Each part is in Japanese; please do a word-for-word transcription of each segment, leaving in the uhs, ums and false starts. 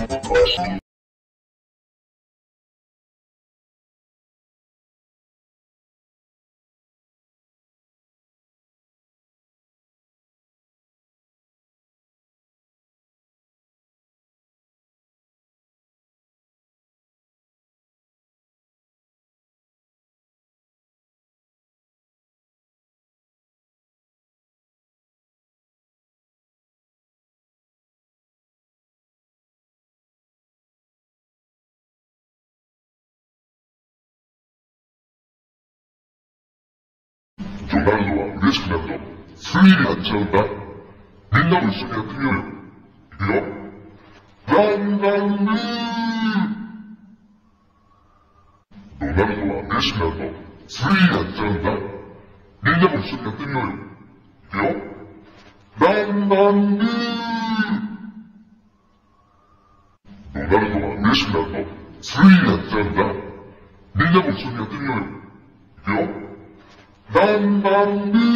ジョナルドは嬉しくなると、ついやっちゃうんだ。みんなも一緒にやってみようよ。いくよ。ランランルー。ジョナルドは嬉しくなると、ついやっちゃうんだ。みんなも一緒にやってみようよ。いくよ。ランランルー。ジョナルドは嬉しくなると、ついやっちゃうんだ。みんなも一緒にやってみようよ。いくよ。ランランルー。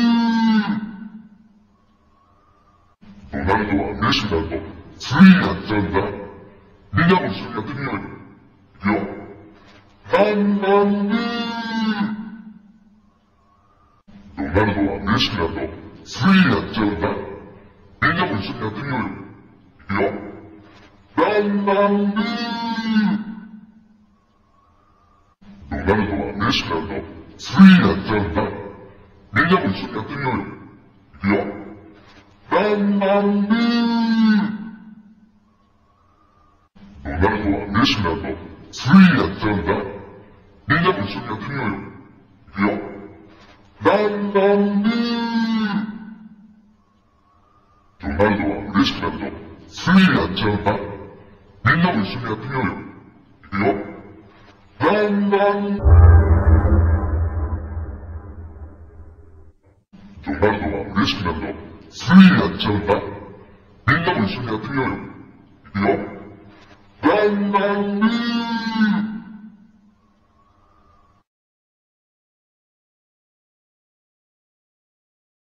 ドナルドは嬉しくなると、ついやっちゃうんだ。みんなも一緒にやってみようよ。いくよ。ランランルー。ドナルドは嬉しくなると、ついやっちゃうんだ。みんなも一緒にやってみようよ。いくよ。ランランルー。ドナルドは嬉しくなると、ついやっちゃうんだ。みんなも一緒にやってみようよ。いくよ。ランランルー。ドナルドは嬉しくなると、ついやっちゃうんだ。みんなも一緒にやってみようよ。いくよ。ランランルー。ドナルドは嬉しくなると、ついやっちゃうんだ。みんなも一緒にやってみようよ。いくよ。ランランルー。ジョナルドは嬉しくなると、ついやっちゃうんだ。みんなも一緒にやってみようよ。いくよ。ランランルー。